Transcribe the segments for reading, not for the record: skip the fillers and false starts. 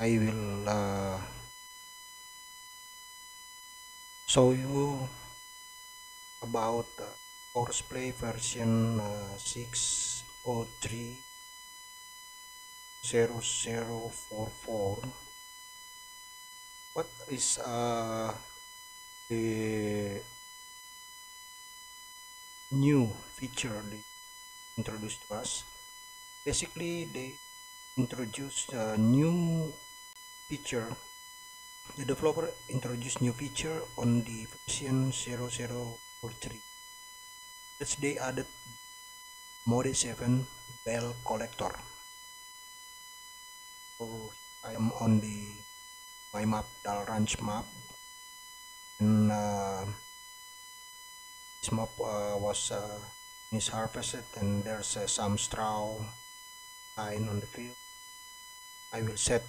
I will show you about Courseplay version 603.0044. What is the new feature they introduced to us? Basically, they introduced a new feature. The developer introduced new feature on the version 0043. That's they added Mode 7 bell collector. So I am on the my map, Dal Ranch map, and this map was is harvested, and there's some straw lying on the field. I will set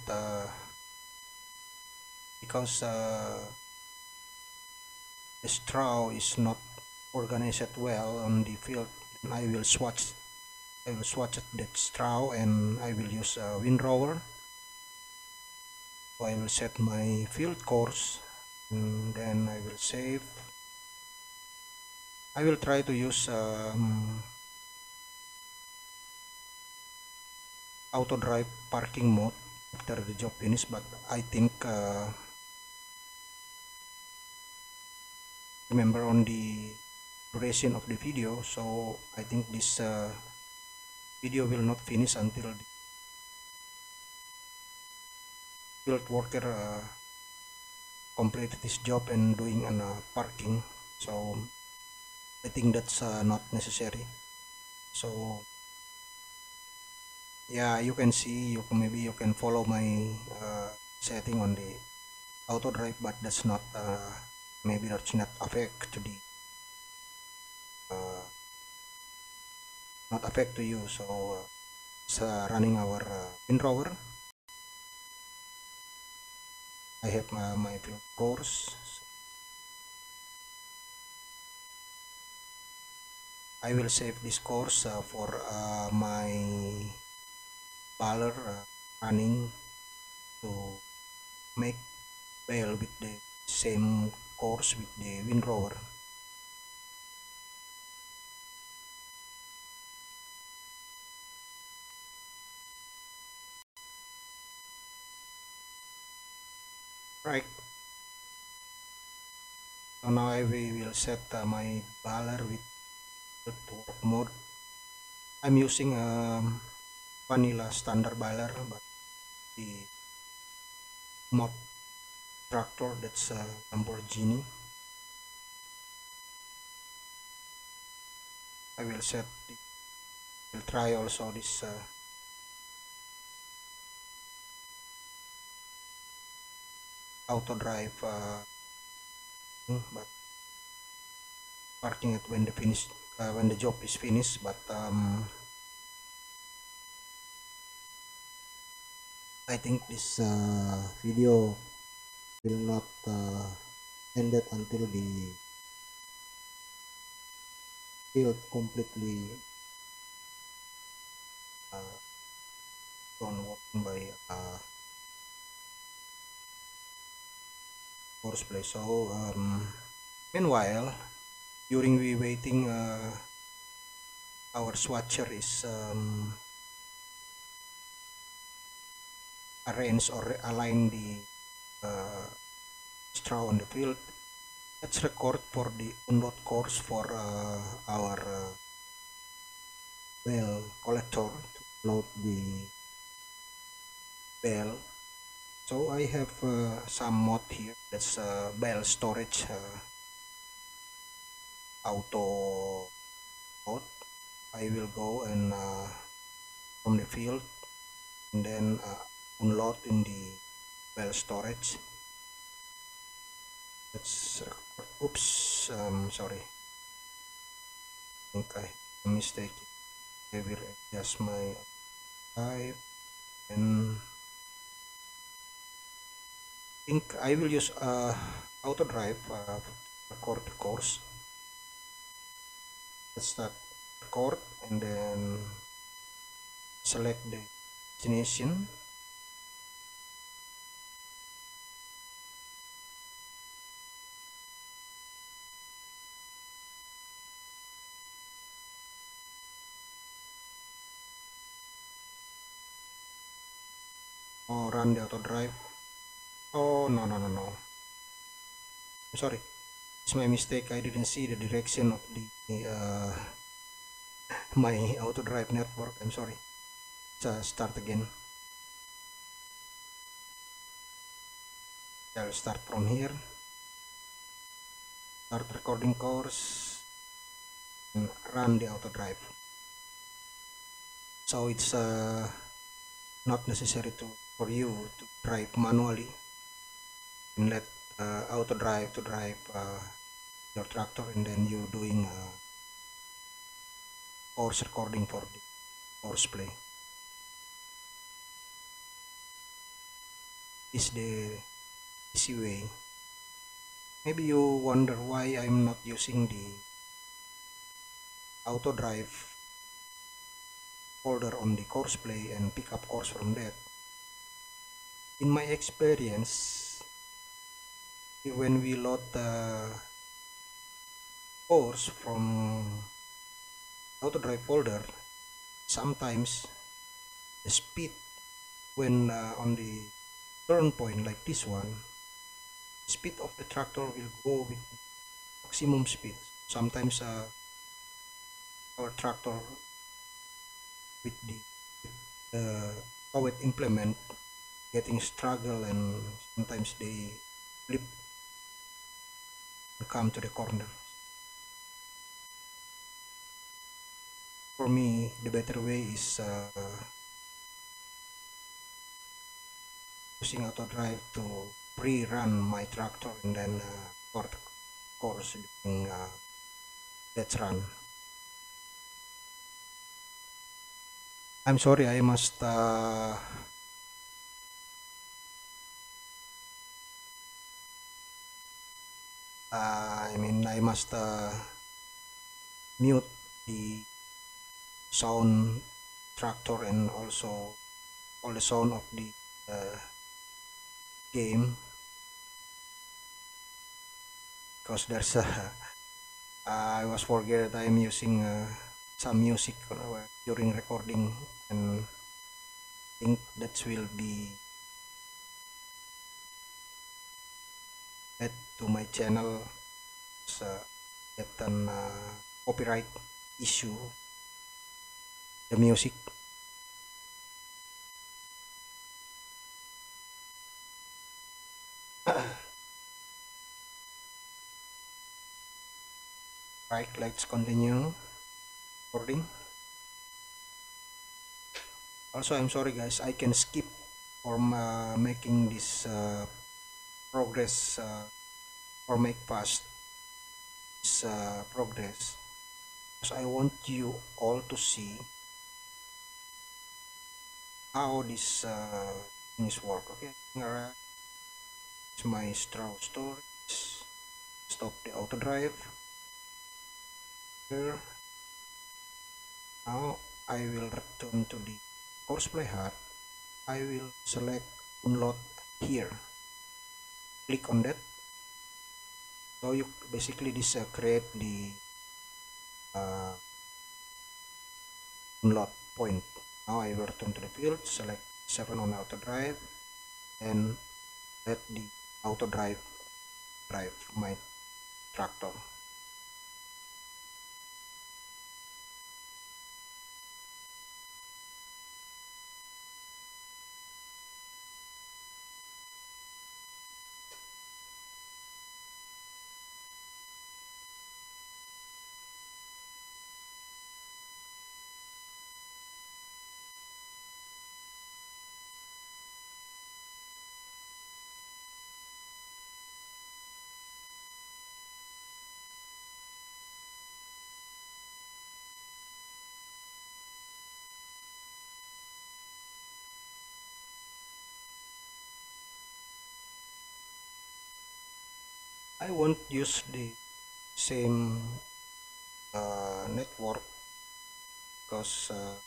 because the straw is not organized well on the field. I will swatch at that straw, and I will use a windrower. So I will set my field course, and then I will save. I will try to use auto drive parking mode after the job finish, but I think remember on the duration of the video, so I think this video will not finish until the field worker completed this job and doing an parking. So I think that's not necessary. So yeah, you can see, maybe you can follow my setting on the auto drive, but that's not maybe that's not affect to the uh, not affect to you. So it's running our windrower. I have my field course. So I will save this course for my baller running to make bale with the same course with the windrower. Right. So now I will set my baller with work mode. I'm using vanilla standard baller, but the mod tractor, that's Lamborghini. I will set the, will try also this auto drive but parking it when the finish when the job is finished, but I think this video will not end it until the field completely done working by Courseplay. So meanwhile, during we waiting, our swatcher is arrange or align the straw on the field. Let's record for the unload course for our bell collector to load the bell. So I have some mod here, that's bell storage auto mode. I will go and from the field, and then unload in the bell storage. Let's record. Oops, sorry, I think I have a mistake. I will adjust my type, and think I will use auto drive record the course. Let's start record, and then select the destination. Oh, run the auto drive. Oh, no, no, no, no. I'm sorry. It's my mistake. I didn't see the direction of the my auto drive network. I'm sorry. Let's start again. I'll start from here. Start recording course and run the auto drive. So it's not necessary for you to drive manually and let auto drive to drive your tractor, and then you doing course recording for the course play. Is the easy way. Maybe you wonder why I'm not using the auto drive folder on the course play and pick up course from that. In my experience, when we load the course from auto drive folder, sometimes the speed when on the turn point like this one, speed of the tractor will go with the maximum speed. Sometimes our tractor with the powered implement getting struggle, and sometimes they flip and come to the corner. For me, the better way is using auto drive to pre-run my tractor and then record course during let's run. I'm sorry, I must I must mute the sound tractor and also all the sound of the game, because there's a I was forget that I'm using some music during recording, and I think that will be add to my channel get an copyright issue the music. Right, let's continue recording. Also, I'm sorry guys, I can skip from making this progress or make fast this progress, because I want you all to see how this things work. Okay, alright, it's my straw storage. Stop the auto drive here. Now I will return to the course play HUD. I will select download here, click on that. So you basically this create the download point. Now I will return to the field, select 7 on auto drive, and let the auto drive my tractor. I won't use the same network, because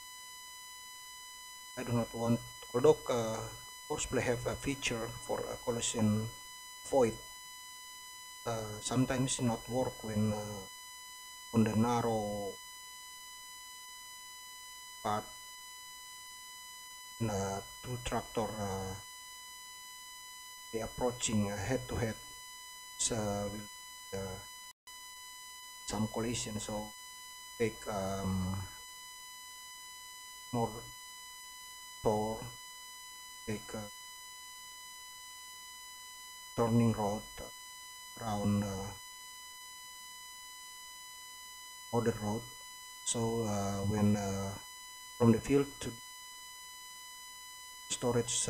I do not want, although Courseplay have a feature for a collision void, sometimes not work when on the narrow path two tractor they approaching head to head, so will some collision. So take more tour, take turning road around other road. So when from the field to storage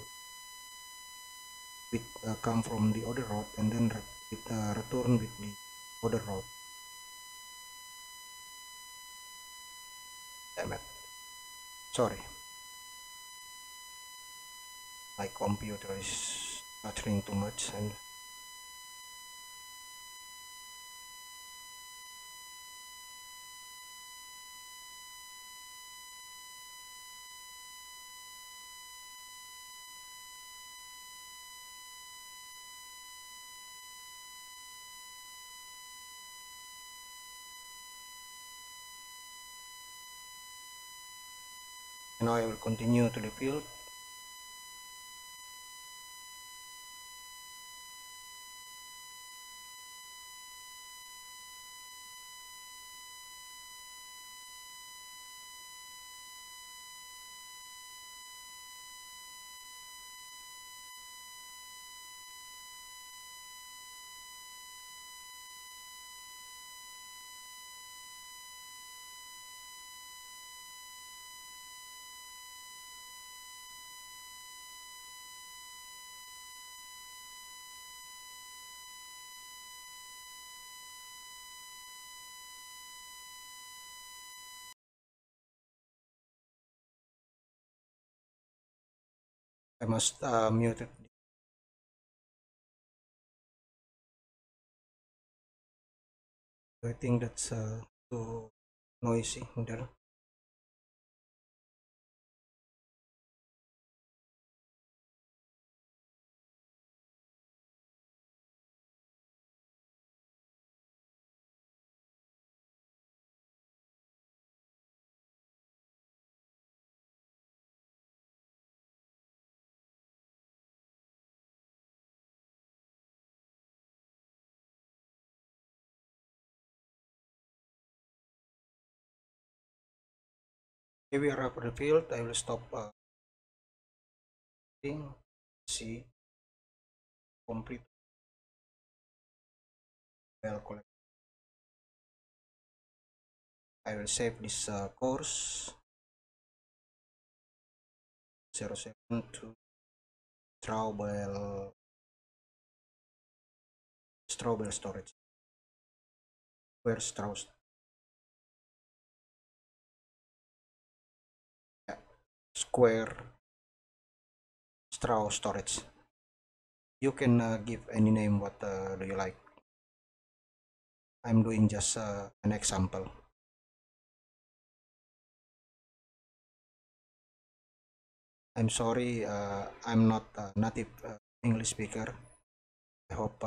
with come from the other road, and then it return with the other road. Damn it, sorry, my computer is stuttering too much. And now I will continue to the field. I must mute it. I think that's too noisy there. If we are up the field, I will stop thing, see, complete well collect. I will save this course 07 to Strawbell storage. Where's Strauss? Yeah. Square Strauss storage. You can give any name. What do you like? I'm doing just an example. I'm sorry, I'm not a native English speaker. I hope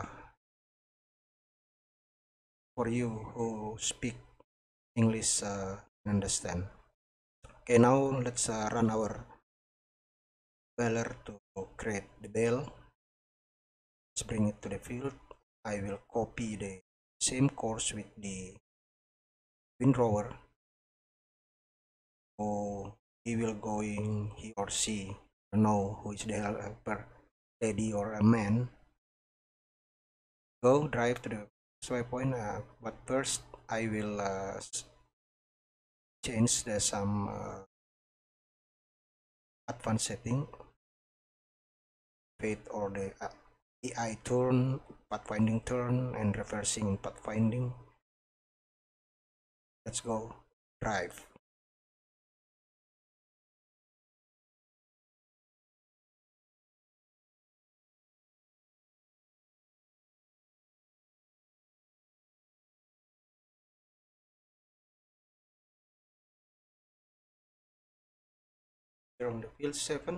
for you who speak English understand. Okay, now let's run our baler to create the bale. Let's bring it to the field. I will copy the same course with the windrower. So he will going, he or she know who is the helper, lady or a man. Go drive to the waypoint. But first I will change the some advanced setting, fate or the AI turn, pathfinding turn, and reversing in pathfinding. Let's go drive. Here on the field 7,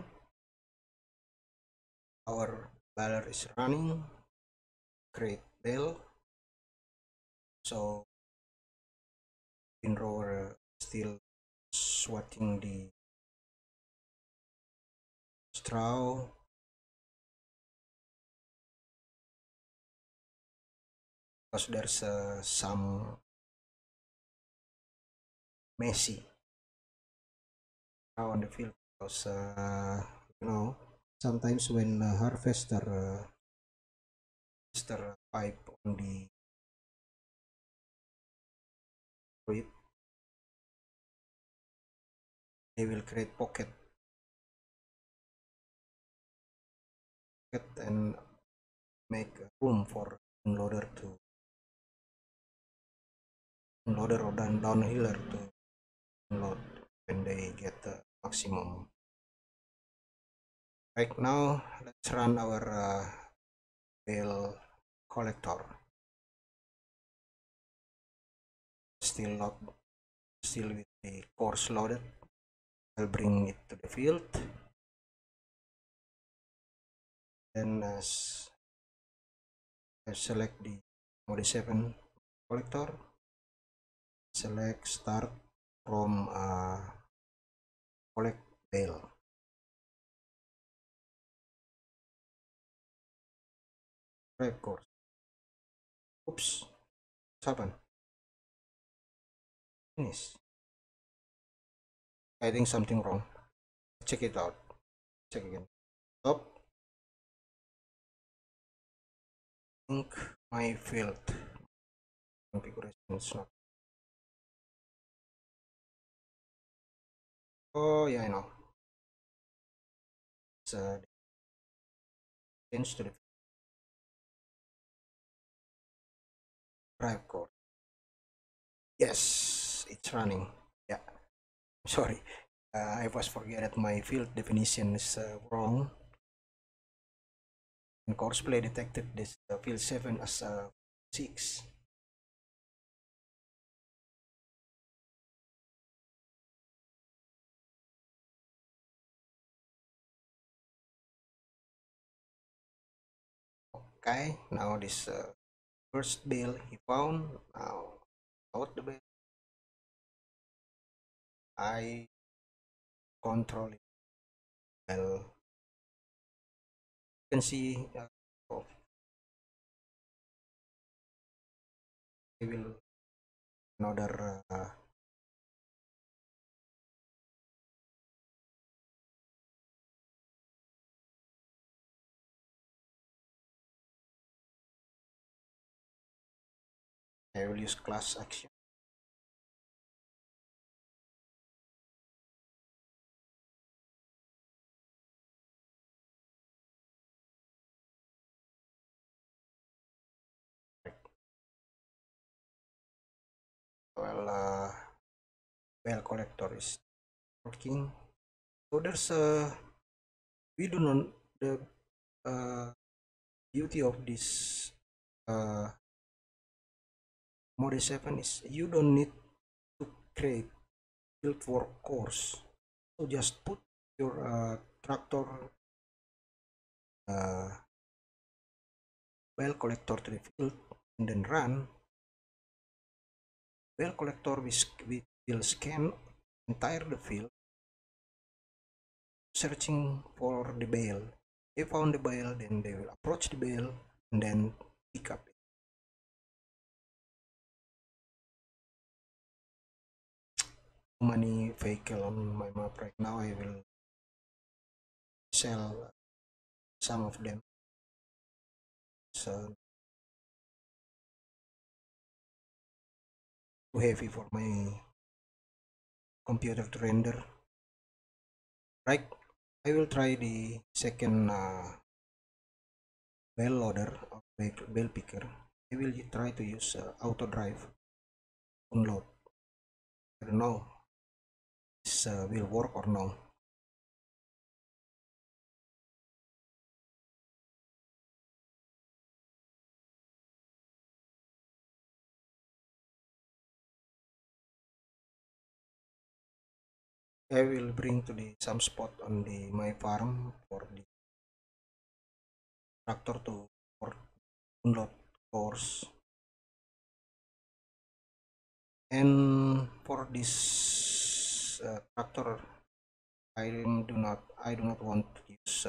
our baller is running. Create bell. So windrower still swatting the straw. Because there's some messy on the field. Because you know, sometimes when harvester pipe on the fruit, they will create pocket and make room for unloader or downhiller to unload when they get the maximum. Right now, let's run our bale collector. Still with the course loaded. I'll bring it to the field. Then I select the Mode 7 collector. Select start from collect bale. Drive course. Oops, what's happened? Finish. I think something wrong. Check it out. Check again. Stop. I think my field configuration is not. Oh yeah, I know. It's change to the drive course. Yes, it's running. Yeah, sorry. I was forget that my field definition is wrong. And Courseplay detected this field 7 as 6. Okay, now this first bale he found. Now out the bale. I control it well. You can see oh, I will another I will use class action. Well, bale collector is working. So there's we do not the uh, beauty of this Mode 7 is you don't need to create build for course. So just put your tractor uh, bale collector to the field and then run. Bale collector will scan entire the field searching for the bale. They found the bale, then they will approach the bale and then pick up it. Too many vehicle on my map right now. I will sell some of them. So too heavy for my computer to render. Right, I will try the second bale loader or bale picker. I will try to use auto drive unload. I don't know this will work or no. I will bring to the some spot on the my farm for the tractor to for unload course. And for this tractor I do not want to use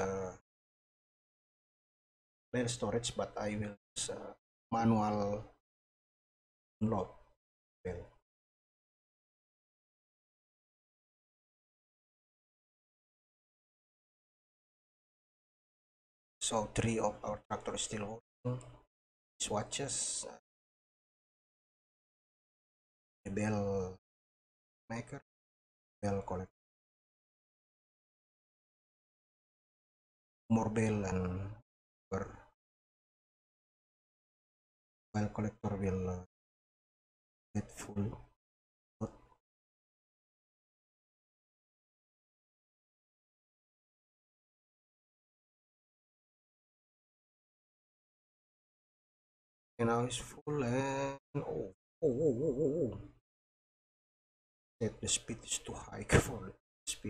file storage, but I will use manual unload file. So 3 of our tractor is still working. Swatches, the bell maker, bell collector, more bell, and our bell collector will get full. And now it's full, and oh. That the speed is too high for the speed.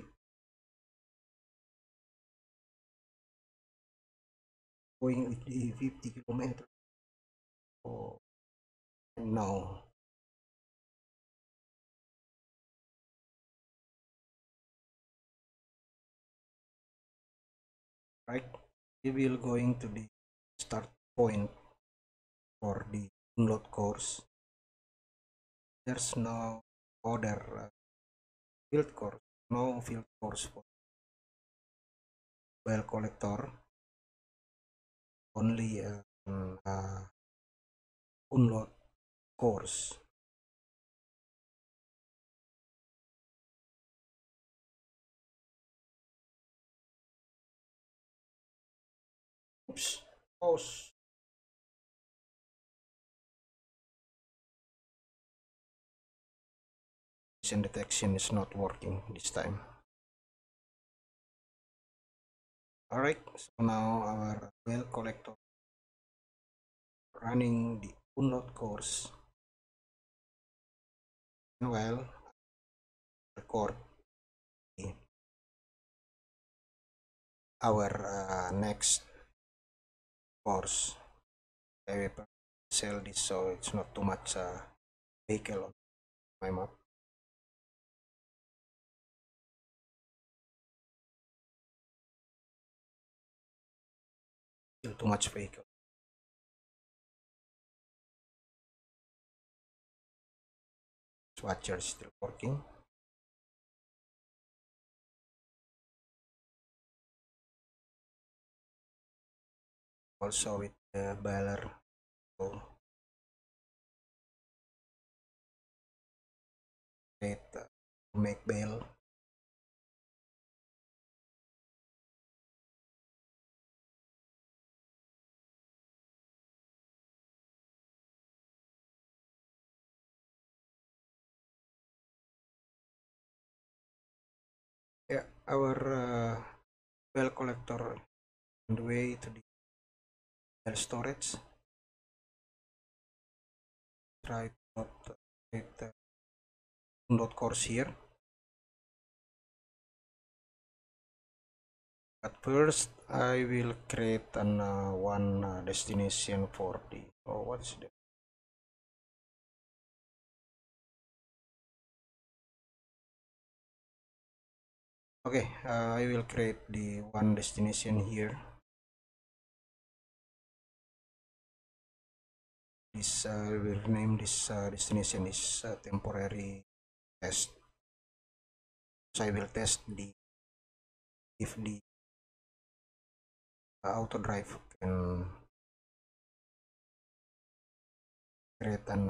Going with the 50 kilometers. Oh, no. Right? We will going to the start point for the unload course. There's no other field course, no field course for well collector. Only unload course. Oops. Pause. Detection is not working this time. Alright, so now our well collector running the unload course. Well, record our next course. I will sell this so it's not too much vehicle on my map. Still too much vehicle. Swatcher is still working. Also with the baler. So create make bale. Yeah, our bale collector on the way to the bale storage. Try to create unload course here. But first, I will create an one destination for the. Oh, what's the? Okay, I will create the one destination here. This I will name this destination is temporary test. So I will test the if the auto drive can create an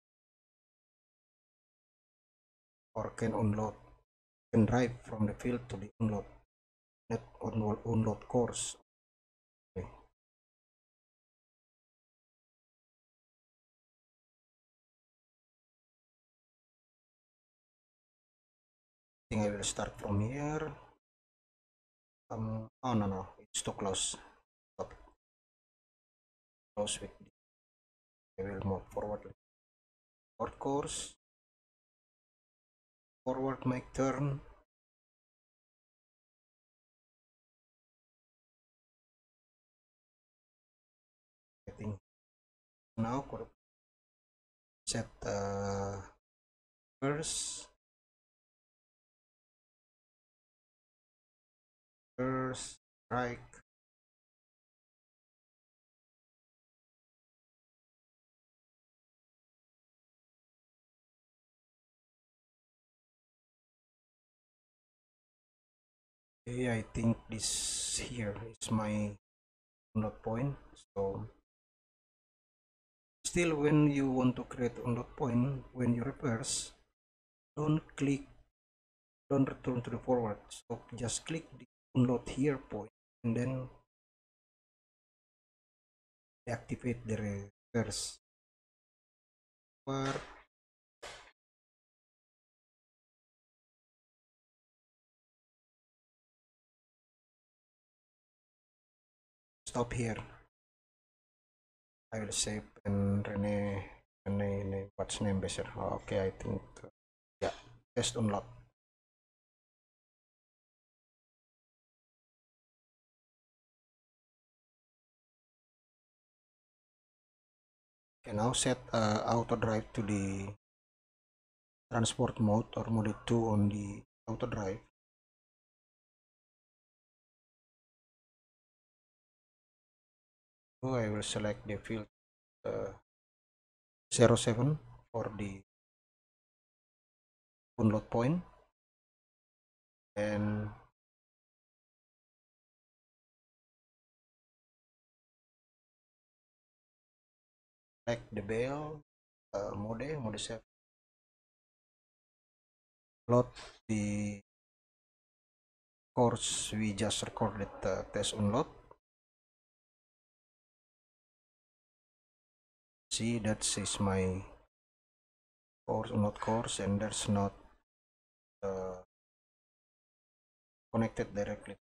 or can drive from the field to the unload course. Okay. I think I will start from here. Oh no, it's too close. Stop. Close with the, I will move forward course. Forward make turn. I think now set first First strike. Okay, I think this here is my unlock point. So still, when you want to create unlock point, when you reverse, don't click, don't return to the forward. So just click the unlock here point and then deactivate the reverse. Or stop here. I will save and Rene, what's name better? Okay, I think yeah, test unlock. Okay, now set auto drive to the transport mode or mode 2 on the auto drive. So I will select the field uh, 07 for the unlock point and select the bell mode 7. Load the course we just recorded test unlock. See, that is my course unlock course and there's not uh, connected directly.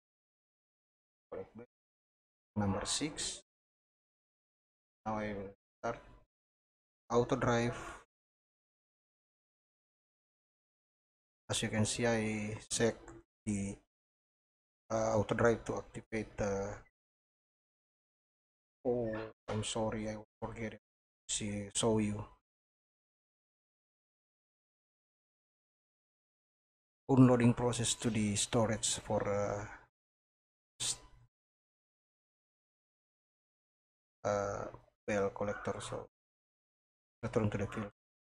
Number 6. Now I will start auto drive. As you can see, I set the auto drive to activate the oh, I'm sorry, I forget it. See, show you unloading process to the storage for uh, bell collector. So return to the field.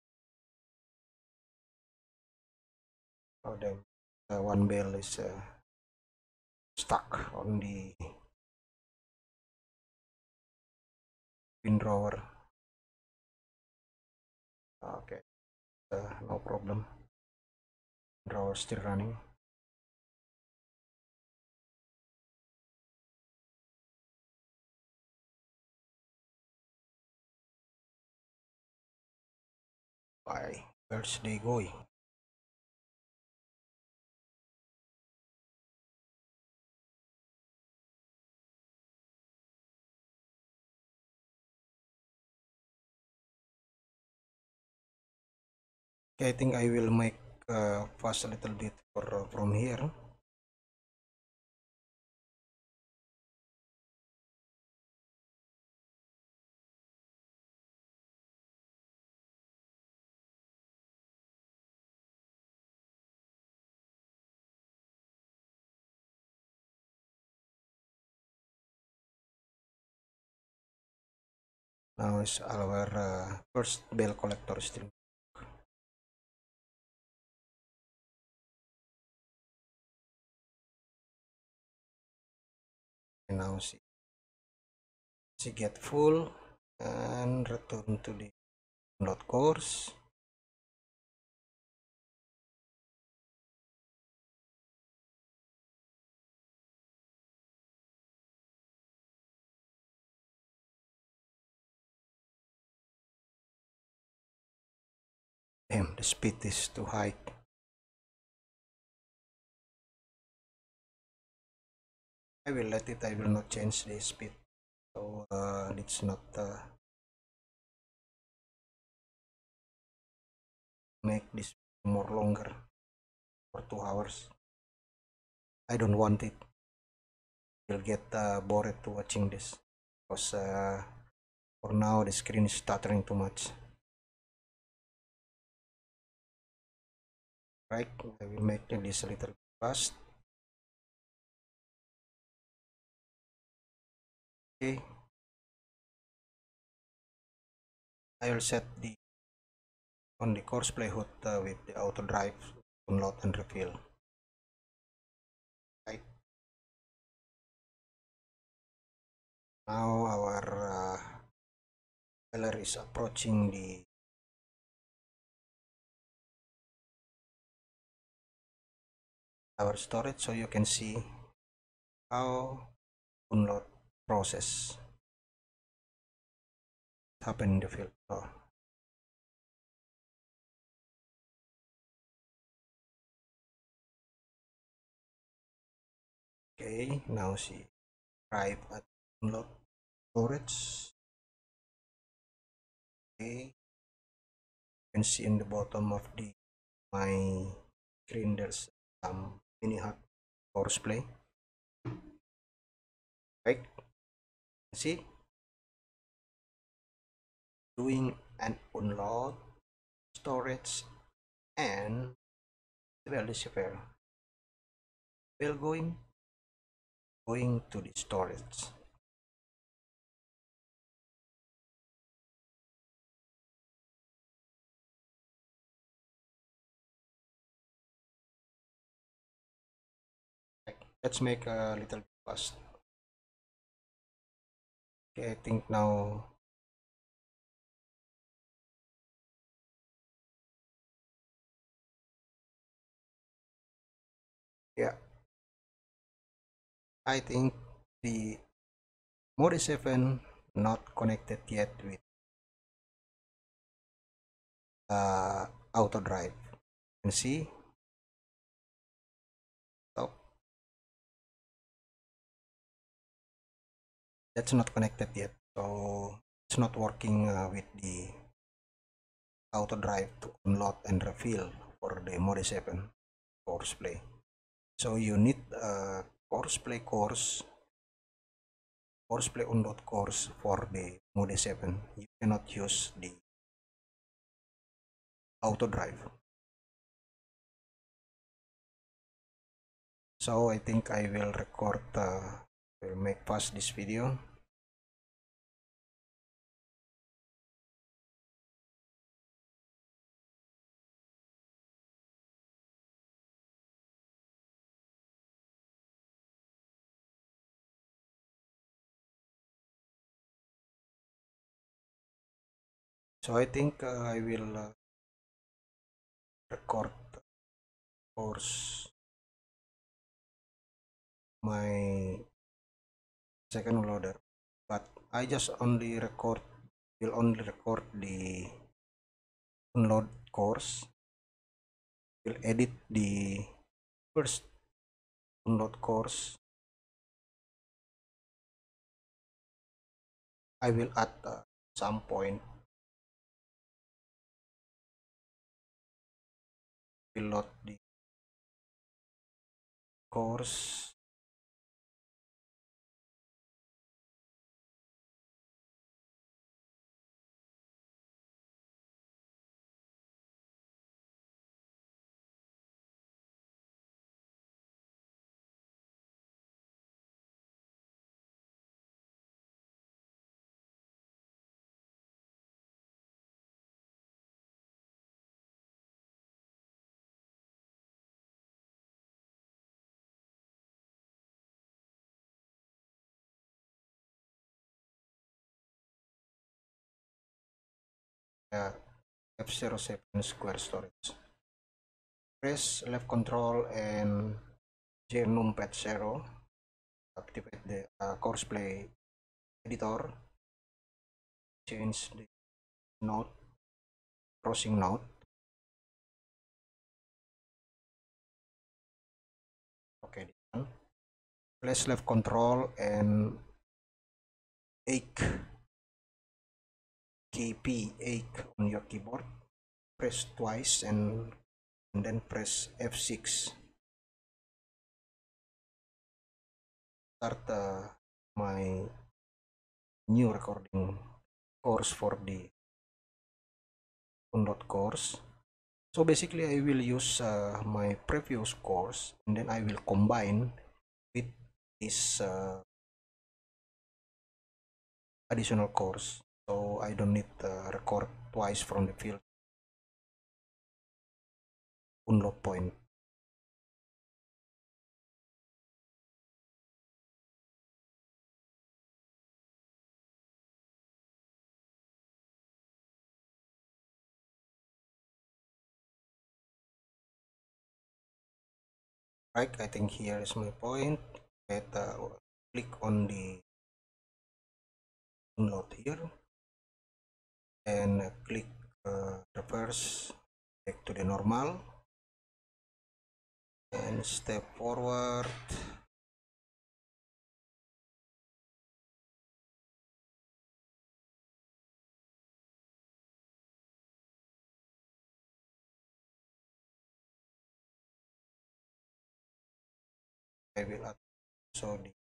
Oh, then one bell is stuck on the pin drawer. Okay, no problem. Drawer still running. Bye. Where's they going? Okay, I think I will make fast a little bit for from here. Now is our first bell collector still. And now she get full and return to the download course. Damn, the speed is too high. I will let it. I will not change the speed. So it's not make this more longer for 2 hours. I don't want it. You'll get bored to watching this because for now the screen is stuttering too much. Right, I will make this a little fast. Okay, I will set the on the course play HUD with the auto drive, unload and refill. Right. Now our color is approaching the our storage, so you can see how unload process happen in the field. So, okay, now see drive at unload storage. Okay, you can see in the bottom of the my screen there's some mini HUD course play. Right, see, doing an unload storage and well disappear. We're going to the storage. Let's make a little fast. Okay, I think now yeah, I think the mode 7 not connected yet with auto drive. You can see stop. That's not connected yet, so it's not working with the auto drive to unload and refill for the mode 7 course play. So you need a course play unload course for the mode 7. You cannot use the auto drive. So I think I will record will make fast this video. So I think I will record course my second loader, but I just will only record the unload course, will edit the first unload course. I will add some point will load the course. F07 square storage. Press left control and J numpad 0. Activate the course play editor. Change the node, crossing node. Okay, done. Press left control and 8 KP 8 on your keyboard. Press twice and then press F6. Start my new recording course for the unload course. So basically I will use my previous course and then I will combine with this additional course, so I don't need to record twice from the field unload point. Right, I think here is my point. Click on the unload here and click reverse back to the normal and step forward. I will add so the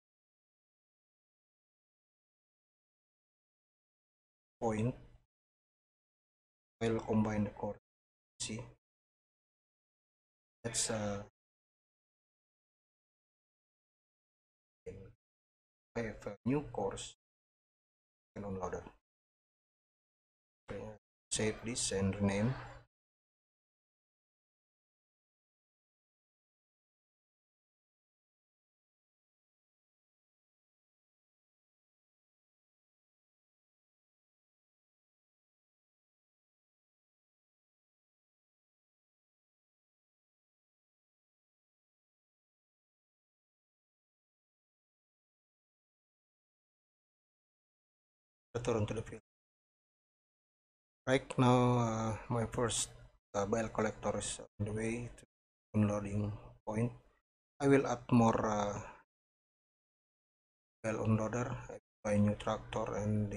point. I will combine the course. See, that's I have a new course in unloader. Save this and rename. Return to the field. Right now, my first bile collector is on the way to unloading point. I will add more bile unloader. I will buy new tractor and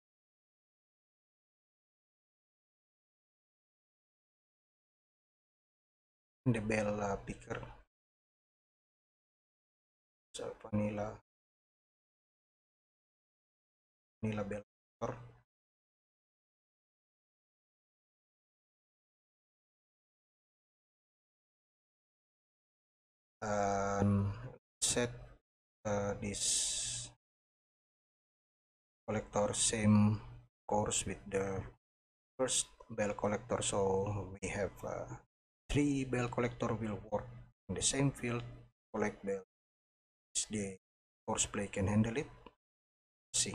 the bale picker. So vanilla bale picker. And set this collector same course with the first bell collector, so we have 3 bell collector will work in the same field, collect bell. The horseplay can handle it. See,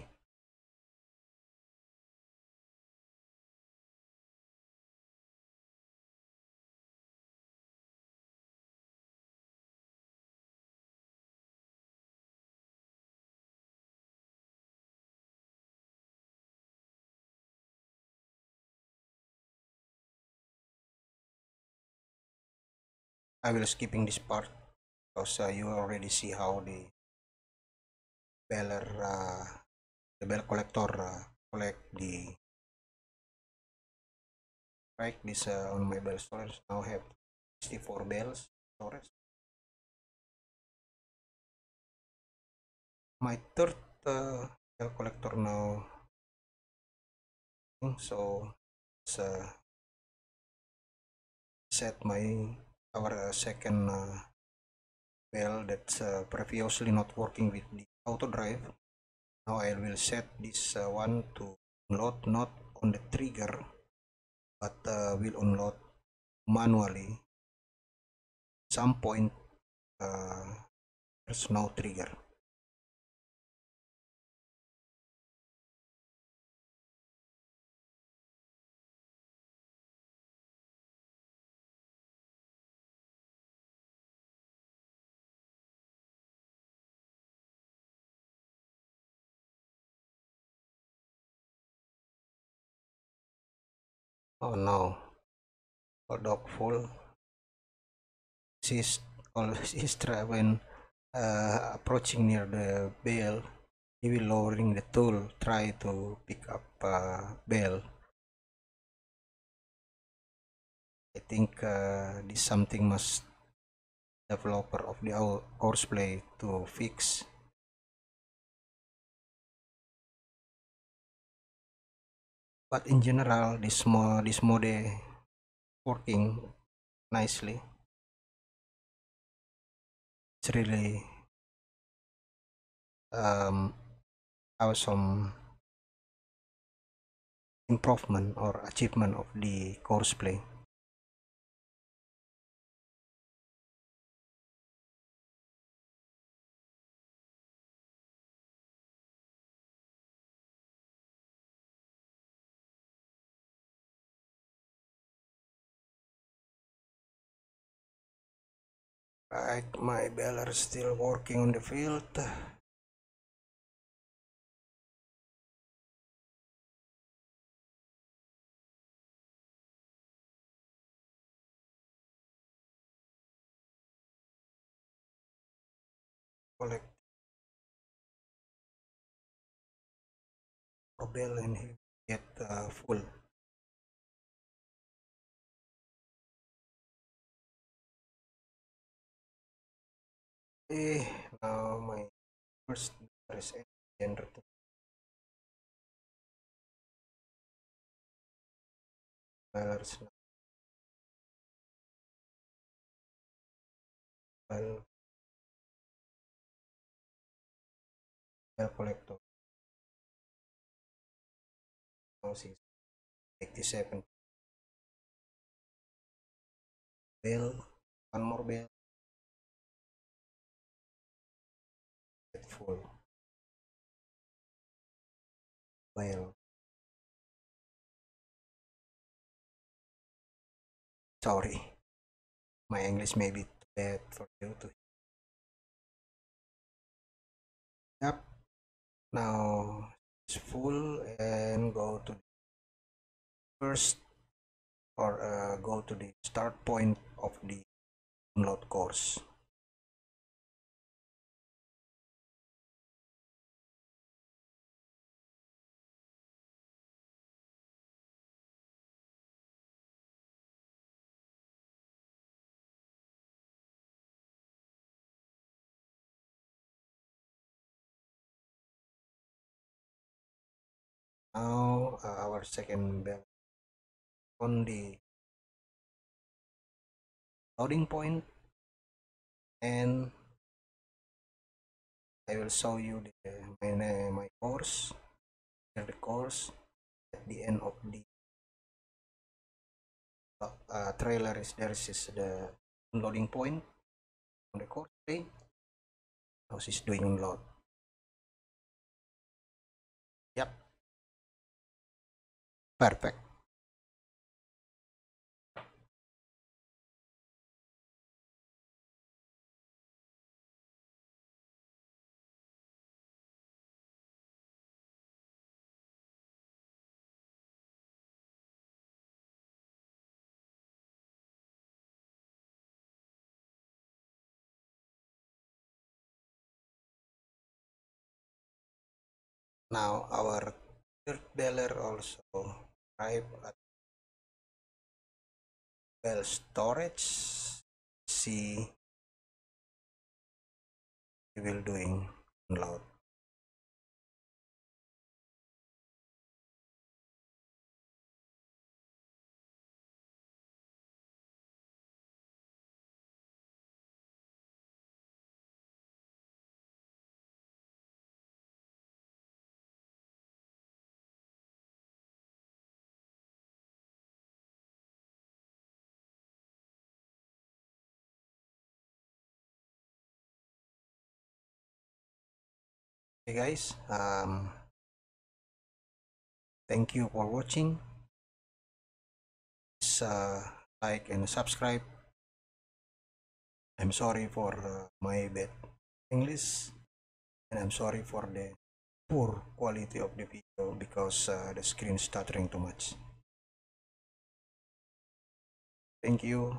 I will skipping this part because you already see how beller the bell collector collect the right. This on my bell storage now have 64 bells storage. My third bell collector now, so it's set our second bell that's previously not working with the auto drive. Now I will set this one to unload not on the trigger, but will unload manually. Some point there's no trigger. Oh no, dog full. She's always when approaching near the bell, he will lowering the tool, try to pick up bell. I think this something must developer of the Horseplay to fix. But in general, this mode working nicely. It's really awesome improvement or achievement of the course play. Right, my baler is still working on the field. Collect a bell and he get full. Okay, now my first baler is entered. Baler is now well, bell collector. Now she's 87 bell, one more bell, get full. Well, sorry, my English may be too bad for you to. Yep, now it's full and go to the first or go to the start point of the download course. Now our second bell on the loading point, and I will show you my course. The course at the end of the trailer is there is the loading point on the course page. Now she's doing unload. Yep, perfect. Now our third beller also arrived at bell storage. See, we will doing unload. Hey guys, thank you for watching. Please like and subscribe. I'm sorry for my bad English, and I'm sorry for the poor quality of the video because the screen stuttering too much. Thank you.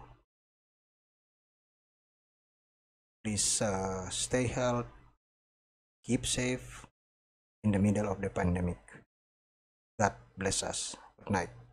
Please stay healthy, keep safe in the middle of the pandemic. God bless us. Good night.